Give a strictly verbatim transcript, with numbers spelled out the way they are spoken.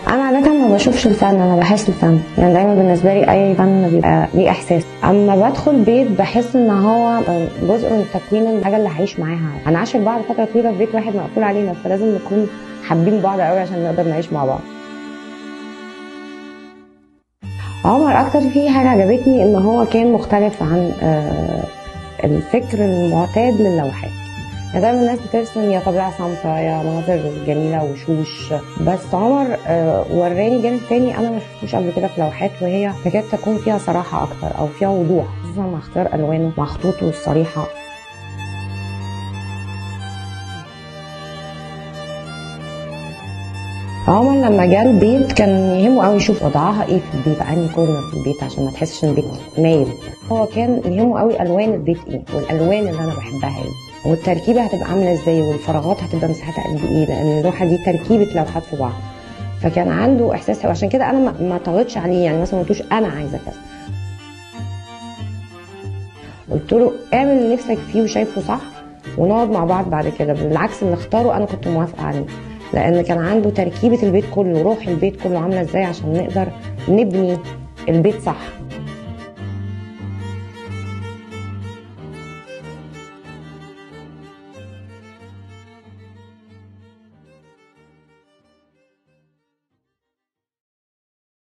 انا عاده ما بشوفش الفن، انا بحس الفن. يعني دايما بالنسبه لي اي فن بيبقى ليه احساس. اما بدخل بيت بحس ان هو جزء من تكوين الحاجه اللي هعيش معاها. انا عايشه بعض فتره طويله في بيت واحد مقفول علينا، فلازم نكون حابين بعض قوي عشان نقدر نعيش مع بعض. عمر اكتر فيه حاجه عجبتني ان هو كان مختلف عن الفكر المعتاد للوحات. يعني دايما الناس بترسم يا طبيعه صامته يا مناظر جميله وشوش، بس عمر وراني جانب تاني انا ما شفتوش قبل كده في لوحات، وهي تكاد تكون فيها صراحه اكتر او فيها وضوح، خصوصا مع اختيار الوانه مع خطوطه الصريحه. عمر لما جه البيت كان يهمه قوي يشوف وضعها ايه في البيت، انهي كورنر في البيت عشان ما تحسش ان البيت مايل. هو كان يهمه قوي الوان البيت ايه، والالوان اللي انا بحبها ايه، والتركيبه هتبقى عامله ازاي، والفراغات هتبقى مساحتها قد ايه، لان اللوحه دي تركيبه لوحات في بعض. فكان عنده احساس، وعشان كده انا ما طغتش عليه. يعني مثلا ما قلتوش انا عايزه كذا، قلت له اعمل اللي نفسك فيه وشايفه صح ونقعد مع بعض بعد كده. بالعكس اللي اختاره انا كنت موافقه عليه، لان كان عنده تركيبه البيت كله، روح البيت كله عامله ازاي عشان نقدر نبني البيت صح.